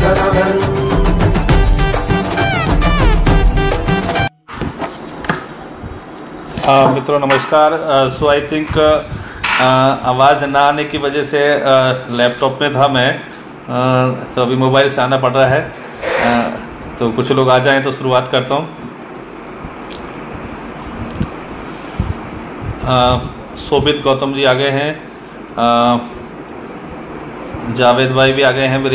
मित्रों नमस्कार। सो I think आवाज़ ना आने की वजह से लैपटॉप में था मैं, तो अभी मोबाइल से आना पड़ रहा है। तो कुछ लोग आ जाएं तो शुरुआत करता हूँ। शोभित गौतम जी आ गए हैं, जावेद भाई भी आ गए हैं,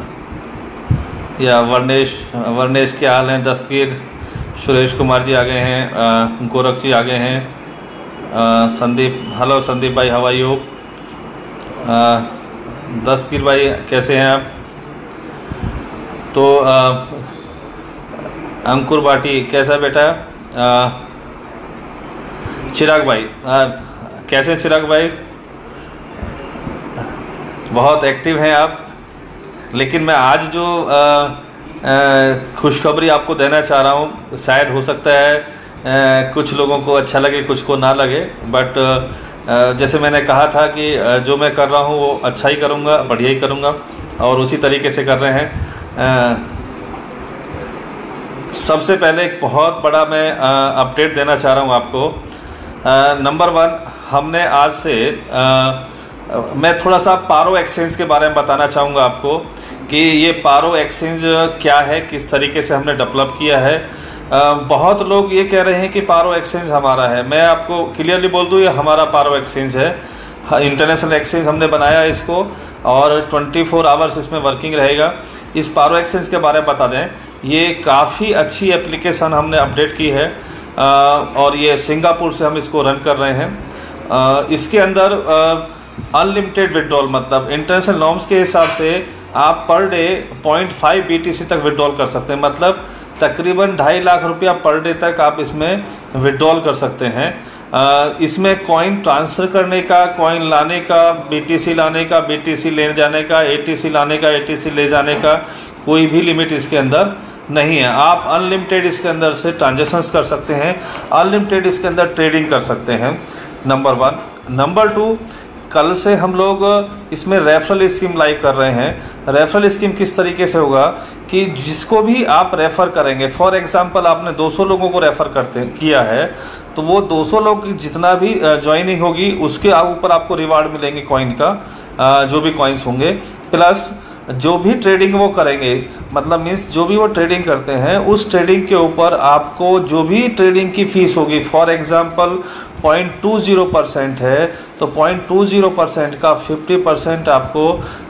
या वर्णेश क्या हाल हैं, दस्तगीर सुरेश कुमार जी आ गए हैं, गोरख जी आ गए हैं, संदीप, हेलो संदीप भाई, हाउ आर यू। दस्तगीर भाई कैसे हैं आप। तो अंकुर बाटी कैसा बेटा। चिराग भाई कैसे हैं चिराग भाई, बहुत एक्टिव हैं आप। लेकिन मैं आज जो खुशखबरी आपको देना चाह रहा हूँ, शायद हो सकता है कुछ लोगों को अच्छा लगे, कुछ को ना लगे, बट जैसे मैंने कहा था कि जो मैं कर रहा हूँ वो अच्छा ही करूँगा, बढ़िया ही करूँगा, और उसी तरीके से कर रहे हैं। सबसे पहले एक बहुत बड़ा मैं अपडेट देना चाह रहा हूँ आपको। नंबर 1, हमने आज से मैं थोड़ा सा पारो एक्सचेंज के बारे में बताना चाहूँगा आपको कि ये पारो एक्सचेंज क्या है, किस तरीके से हमने डेवलप किया है। बहुत लोग ये कह रहे हैं कि पारो एक्सचेंज हमारा है। मैं आपको क्लियरली बोल दूँ, ये हमारा पारो एक्सचेंज है। इंटरनेशनल एक्सचेंज हमने बनाया इसको, और 24 आवर्स इसमें वर्किंग रहेगा। इस पारो एक्सचेंज के बारे में बता दें, ये काफ़ी अच्छी एप्लीकेशन हमने अपडेट की है, और ये सिंगापुर से हम इसको रन कर रहे हैं। इसके अंदर अनलिमिटेड विड्रॉल, मतलब इंटरनेशनल नॉर्म्स के हिसाब से आप पर डे 0.5 BTC तक विड्रॉल कर सकते हैं, मतलब तकरीबन 2.5 लाख रुपया पर डे तक आप इसमें विड्रॉल कर सकते हैं। इसमें कॉइन ट्रांसफ़र करने का, कॉइन लाने का, BTC लाने का, BTC ले जाने का, ATC लाने का, ATC ले जाने का कोई भी लिमिट इसके अंदर नहीं है। आप अनलिमिटेड इसके अंदर से ट्रांजेक्शन्स कर सकते हैं, अनलिमिटेड इसके अंदर ट्रेडिंग कर सकते हैं, नंबर 1। नंबर 2, कल से हम लोग इसमें रेफरल स्कीम लाइव कर रहे हैं। रेफरल स्कीम किस तरीके से होगा कि जिसको भी आप रेफ़र करेंगे, फॉर एग्जांपल आपने 200 लोगों को रेफ़र किया है, तो वो 200 लोग की जितना भी ज्वाइनिंग होगी उसके ऊपर आपको रिवार्ड मिलेंगे कॉइन का, जो भी कॉइन्स होंगे, प्लस जो भी ट्रेडिंग वो करेंगे, मतलब मीन्स जो भी वो ट्रेडिंग करते हैं उस ट्रेडिंग के ऊपर आपको जो भी ट्रेडिंग की फ़ीस होगी, फॉर एग्जांपल 0.20% है तो 0.20% का 50% आपको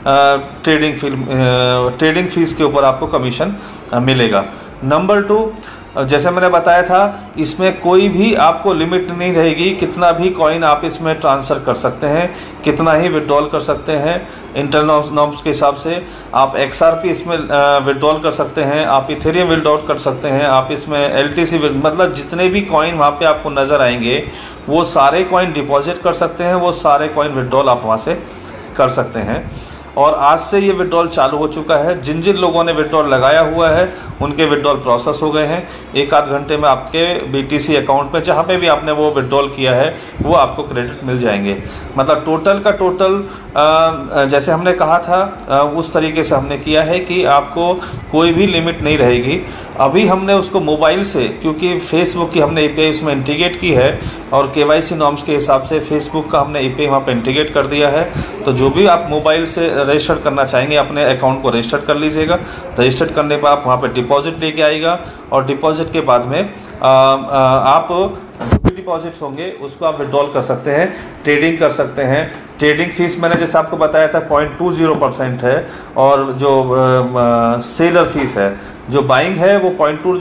ट्रेडिंग फीस के ऊपर आपको कमीशन मिलेगा। नंबर 2, जैसे मैंने बताया था, इसमें कोई भी आपको लिमिट नहीं रहेगी, कितना भी कॉइन आप इसमें ट्रांसफ़र कर सकते हैं, कितना ही विड्रॉल कर सकते हैं। इंटरनल नॉर्म्स के हिसाब से आप XRP इसमें विड्रॉल कर सकते हैं, आप इथेरियम विड्रॉल कर सकते हैं, आप इसमें LTC, मतलब जितने भी कॉइन वहाँ पे आपको नज़र आएंगे वो सारे कॉइन डिपॉजिट कर सकते हैं, वो सारे कॉइन विड्रॉल आप वहाँ से कर सकते हैं। और आज से ये विड्रॉल चालू हो चुका है। जिन जिन लोगों ने विड्रॉल लगाया हुआ है उनके विड्रॉल प्रोसेस हो गए हैं। 1 आध घंटे में आपके BTC अकाउंट में जहाँ पे भी आपने वो विड्रॉल किया है वो आपको क्रेडिट मिल जाएंगे। मतलब टोटल का टोटल जैसे हमने कहा था उस तरीके से हमने किया है कि आपको कोई भी लिमिट नहीं रहेगी। अभी हमने उसको मोबाइल से, क्योंकि फेसबुक की हमने API इसमें इंटीग्रेट की है और KYC नॉर्म्स के हिसाब से फेसबुक का हमने API वहाँ पर इंटीग्रेट कर दिया है। तो जो भी आप मोबाइल से रजिस्टर करना चाहेंगे अपने अकाउंट को रजिस्टर कर लीजिएगा। रजिस्टर करने पर आप वहाँ पर डिपॉजिट लेके आएगा, और डिपॉजिट के बाद में आप जो भी डिपॉजिट्स होंगे उसको आप विड्रॉल कर सकते हैं, ट्रेडिंग कर सकते हैं। ट्रेडिंग फीस मैंने जैसे आपको बताया था 0.20% है, और जो सेलर फीस है, जो बाइंग है वो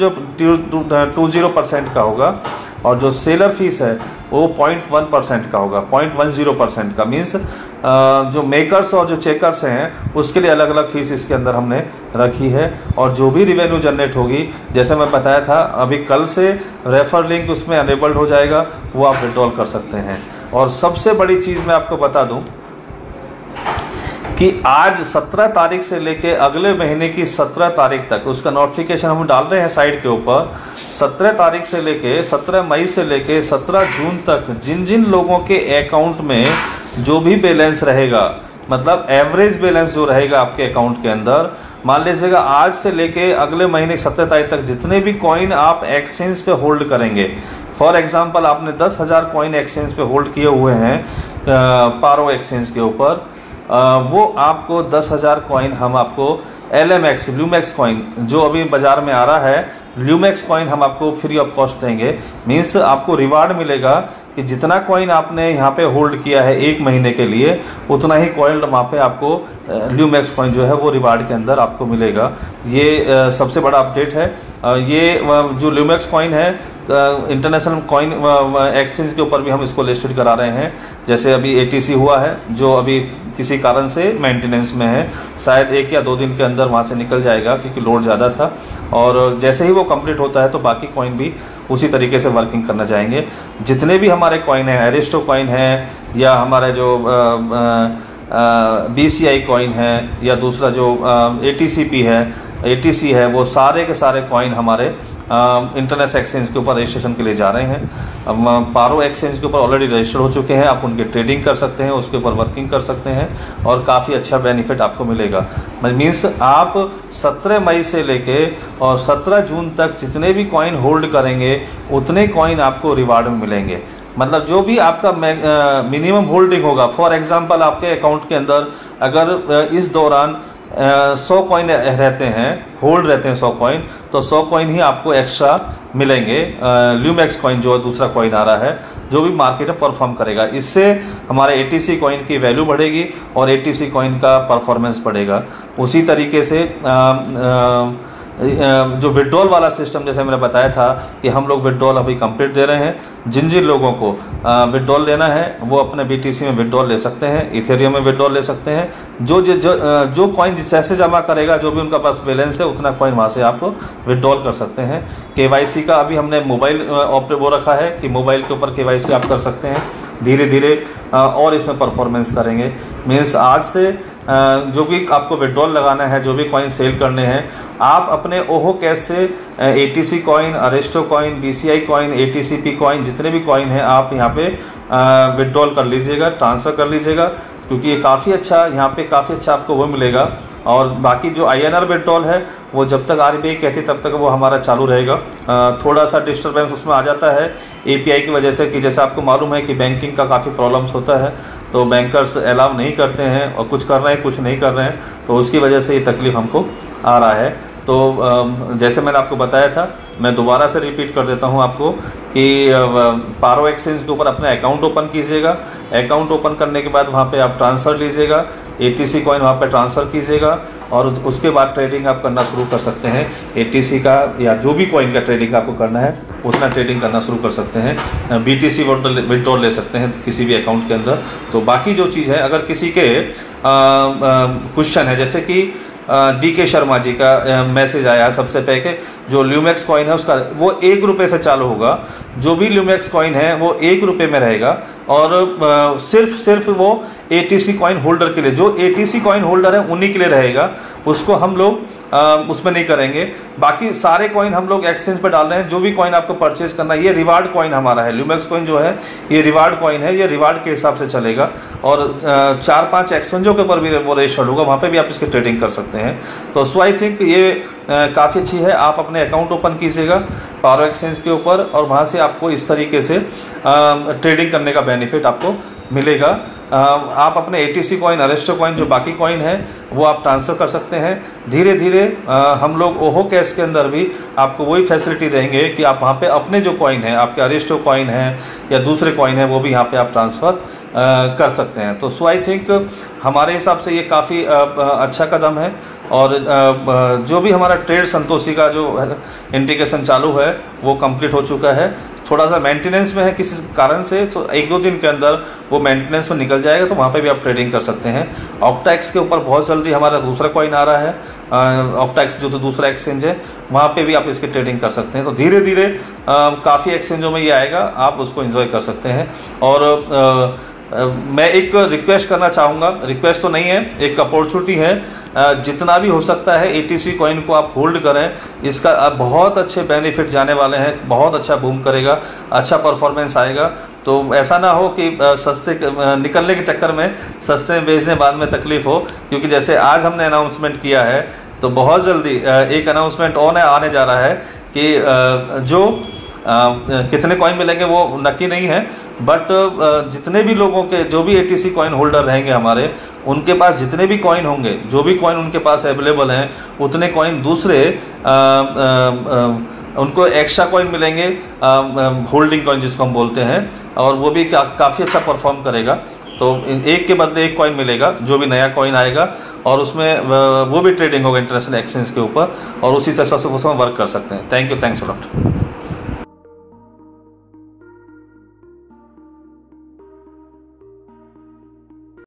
0.20% का होगा, और जो सेलर फीस है वो 0.1% का होगा, 0.10% का। मीन्स जो मेकर्स और जो चेकर्स हैं उसके लिए अलग अलग फ़ीस इसके अंदर हमने रखी है। और जो भी रिवेन्यू जनरेट होगी, जैसे मैं बताया था, अभी कल से रेफर लिंक उसमें अनेबल्ड हो जाएगा, वो आप विड्रॉल कर सकते हैं। और सबसे बड़ी चीज़ मैं आपको बता दूं कि आज 17 तारीख से लेके अगले महीने की 17 तारीख तक उसका नोटिफिकेशन हम डाल रहे हैं साइट के ऊपर। 17 तारीख से लेके 17 मई से लेके 17 जून तक जिन जिन लोगों के अकाउंट में जो भी बैलेंस रहेगा, मतलब एवरेज बैलेंस जो रहेगा आपके अकाउंट के अंदर, मान लीजिएगा आज से लेके अगले महीने की 17 तारीख तक जितने भी कॉइन आप एक्सचेंज पे होल्ड करेंगे, फॉर एग्जांपल आपने 10,000 कॉइन एक्सचेंज पे होल्ड किए हुए हैं पारो एक्सचेंज के ऊपर, वो आपको 10,000 कॉइन हम आपको LMX ल्यूमैक्स कॉइन जो अभी बाज़ार में आ रहा है, ल्यूमैक्स कॉइन हम आपको फ्री ऑफ कॉस्ट देंगे। मीन्स आपको रिवार्ड मिलेगा कि जितना कॉइन आपने यहाँ पे होल्ड किया है 1 महीने के लिए, उतना ही कॉइन वहाँ पे आपको ल्यूमैक्स कॉइन जो है वो रिवार्ड के अंदर आपको मिलेगा। ये सबसे बड़ा अपडेट है। ये जो ल्यूमैक्स कॉइन है इंटरनेशनल कॉइन एक्सचेंज के ऊपर भी हम इसको लिस्टेड करा रहे हैं। जैसे अभी ATC हुआ है जो अभी किसी कारण से मेंटेनेंस में है, शायद 1 या 2 दिन के अंदर वहाँ से निकल जाएगा क्योंकि लोड ज़्यादा था, और जैसे ही वो कंप्लीट होता है तो बाकी कॉइन भी उसी तरीके से वर्किंग करना चाहेंगे। जितने भी हमारे कॉइन हैं, एरिस्टो कॉइन है या हमारे जो BCI कॉइन है या दूसरा जो ATC है, वो सारे के सारे कॉइन हमारे इंटरनेशनल एक्सचेंज के ऊपर रजिस्ट्रेशन के लिए जा रहे हैं। अब पारो एक्सचेंज के ऊपर ऑलरेडी रजिस्टर्ड हो चुके हैं, आप उनके ट्रेडिंग कर सकते हैं, उसके ऊपर वर्किंग कर सकते हैं और काफ़ी अच्छा बेनिफिट आपको मिलेगा। मीन्स आप 17 मई से लेके और 17 जून तक जितने भी कॉइन होल्ड करेंगे उतने कॉइन आपको रिवार्ड में मिलेंगे। मतलब जो भी आपका मिनिमम होल्डिंग होगा, फॉर एग्जांपल आपके अकाउंट के अंदर अगर इस दौरान 100 कॉइन रहते हैं, होल्ड रहते हैं 100 कॉइन, तो 100 कॉइन ही आपको एक्स्ट्रा मिलेंगे। ल्यूमैक्स कॉइन जो दूसरा कॉइन आ रहा है जो भी मार्केट में परफॉर्म करेगा, इससे हमारे ATC कॉइन की वैल्यू बढ़ेगी और ATC कॉइन का परफॉर्मेंस बढ़ेगा। उसी तरीके से जो विड्रॉल वाला सिस्टम जैसे मैंने बताया था कि हम लोग विड्रॉल अभी कंप्लीट दे रहे हैं। जिन जिन लोगों को विड्रॉल लेना है वो अपने BTC में विड्रॉल ले सकते हैं, इथेरियम में विड्रॉल ले सकते हैं। जो कॉइन जैसे जमा करेगा, जो भी उनका पास बैलेंस है उतना कॉइन वहाँ से आप विड्रॉल कर सकते हैं। KYC का अभी हमने मोबाइल वो रखा है कि मोबाइल के ऊपर KYC आप कर सकते हैं। धीरे धीरे और इसमें परफॉर्मेंस करेंगे। मीन्स आज से जो भी आपको विड्रॉल लगाना है, जो भी कॉइन सेल करने हैं, आप अपने ओहो कैश से ATC कॉइन, अरेस्टो coin, BCI coin, ATCP coin, जितने भी कॉइन हैं आप यहाँ पे विड्रॉल कर लीजिएगा, ट्रांसफ़र कर लीजिएगा, क्योंकि ये काफ़ी अच्छा यहाँ पे काफ़ी अच्छा आपको वो मिलेगा। और बाकी जो INR विड्रॉल है वो जब तक RBI कहती तब तक वो हमारा चालू रहेगा। थोड़ा सा डिस्टर्बेंस उसमें आ जाता है API की वजह से कि जैसे आपको मालूम है कि बैंकिंग का काफ़ी प्रॉब्लम्स होता है, तो बैंकर्स अलाउ नहीं करते हैं और कुछ कर रहे हैं कुछ नहीं कर रहे हैं, तो उसकी वजह से ये तकलीफ़ हमको आ रहा है। तो जैसे मैंने आपको बताया था, मैं दोबारा से रिपीट कर देता हूं आपको कि पारो एक्सचेंज के ऊपर अपना अकाउंट ओपन कीजिएगा। अकाउंट ओपन करने के बाद वहां पे आप ट्रांसफ़र लीजिएगा, ATC कॉइन वहाँ पे ट्रांसफ़र कीजिएगा और उसके बाद ट्रेडिंग आप करना शुरू कर सकते हैं। ATC का या जो भी कॉइन का ट्रेडिंग आपको करना है उतना ट्रेडिंग करना शुरू कर सकते हैं। BTC विड्रॉल ले सकते हैं किसी भी अकाउंट के अंदर। तो बाकी जो चीज़ है, अगर किसी के क्वेश्चन है, जैसे कि DK शर्मा जी का मैसेज आया सबसे पहले, जो ल्यूमैक्स कॉइन है उसका वो 1 रुपये से चालू होगा। जो भी ल्यूमैक्स कॉइन है वो 1 रुपये में रहेगा और सिर्फ वो ATC कॉइन होल्डर के लिए, जो ATC कॉइन होल्डर है उन्हीं के लिए रहेगा। उसको हम लोग उसमें नहीं करेंगे। बाकी सारे कॉइन हम लोग एक्सचेंज पर डाल रहे हैं। जो भी कॉइन आपको परचेज करना है, ये रिवार्ड कॉइन हमारा है। ल्यूमैक्स कॉइन जो है ये रिवार्ड कॉइन है, ये रिवार्ड के हिसाब से चलेगा और 4-5 एक्सचेंजों के ऊपर भी वो रजिस्टर्ड होगा, वहाँ पे भी आप इसकी ट्रेडिंग कर सकते हैं। तो सो आई थिंक ये काफ़ी अच्छी है। आप अपने अकाउंट ओपन कीजिएगा पारो एक्सचेंज के ऊपर और वहाँ से आपको इस तरीके से ट्रेडिंग करने का बेनिफिट आपको मिलेगा। आप अपने ATC कॉइन, अरेस्टो कॉइन, जो बाकी कॉइन है वो आप ट्रांसफ़र कर सकते हैं। धीरे धीरे हम लोग ओहो कैश के अंदर भी आपको वही फैसिलिटी देंगे कि आप वहाँ पे अपने जो कॉइन है, आपके अरेस्टो कॉइन है या दूसरे कॉइन है, वो भी यहाँ पे आप ट्रांसफ़र कर सकते हैं। तो सो आई थिंक हमारे हिसाब से ये काफ़ी अच्छा कदम है। और जो भी हमारा ट्रेड संतोषी का जो इंटीग्रेशन चालू है वो कंप्लीट हो चुका है। थोड़ा सा मेंटेनेंस में है किसी कारण से, तो 1-2 दिन के अंदर वो मेंटेनेंस में निकल जाएगा, तो वहाँ पे भी आप ट्रेडिंग कर सकते हैं। ऑक्टाएक्स के ऊपर बहुत जल्दी हमारा दूसरा कॉइन आ रहा है। ऑक्टाएक्स जो तो दूसरा एक्सचेंज है, वहाँ पे भी आप इसकी ट्रेडिंग कर सकते हैं। तो धीरे धीरे काफ़ी एक्सचेंजों में ये आएगा, आप उसको एंजॉय कर सकते हैं। और मैं एक रिक्वेस्ट करना चाहूँगा, रिक्वेस्ट तो नहीं है, एक अपॉर्चुनिटी है, जितना भी हो सकता है ATC कॉइन को आप होल्ड करें। इसका बहुत अच्छे बेनिफिट जाने वाले हैं, बहुत अच्छा बूम करेगा, अच्छा परफॉर्मेंस आएगा। तो ऐसा ना हो कि सस्ते निकलने के चक्कर में सस्ते में बेचने बाद में तकलीफ हो, क्योंकि जैसे आज हमने अनाउंसमेंट किया है तो बहुत जल्दी एक अनाउंसमेंट आने जा रहा है कि जो कितने कॉइन मिलेंगे वो नक्की नहीं है, बट जितने भी लोगों के जो भी ATC कॉइन होल्डर रहेंगे हमारे, उनके पास जितने भी कॉइन होंगे, जो भी कॉइन उनके पास अवेलेबल हैं, उतने कॉइन दूसरे उनको एक्स्ट्रा कॉइन मिलेंगे, होल्डिंग कॉइन जिसको हम बोलते हैं, और वो भी काफ़ी अच्छा परफॉर्म करेगा। तो एक के बदले एक कॉइन मिलेगा जो भी नया कॉइन आएगा, और उसमें वो भी ट्रेडिंग होगा इंटरनेशनल एक्सचेंज के ऊपर, और उसी से उसमें वर्क कर सकते हैं। Thank you, thanks a lot.